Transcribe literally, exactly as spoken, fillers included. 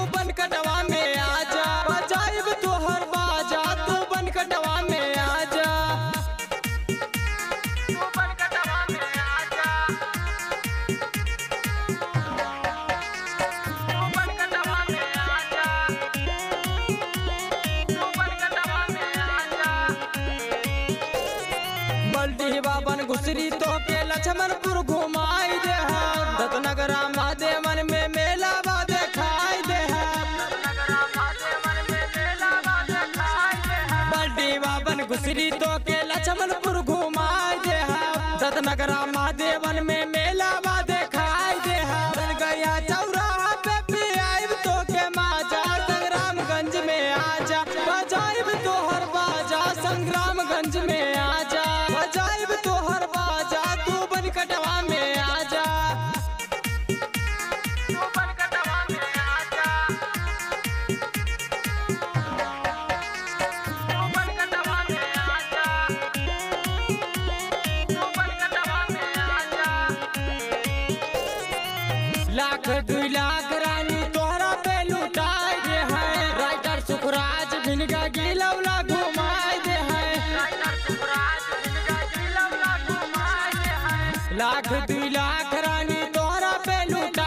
बनकटवा में आजा, बजाइब तोहर बाजा तू बनकटवा में आजा। बल्टी बाबन घुसरी तो के लक्ष्मणपुर घुमाई दे, दत्तनगरा महादेवन में मेला बा देखाई दे। बल्टी बाबन घुसरी तो के लक्ष्मणपुर घुमाई दे, दत्तनगरा महादेवन में मेला बा देखाई दे। गया चौराहा पे पियाइब तो के माजा, संग्रामगंज में आजा, बजाइब तोहर बाजा संग्रामगंज में आजा, बजाइब तोहर बाजा तू बनकटवा में आजा। लाख दुई लाख रानी तोहरा पे लुटाई दे है, राइटर सुखराज भिनगा गिलौला घुमाई दे है। लाख दुई लाख रानी तोहरा पे लुटा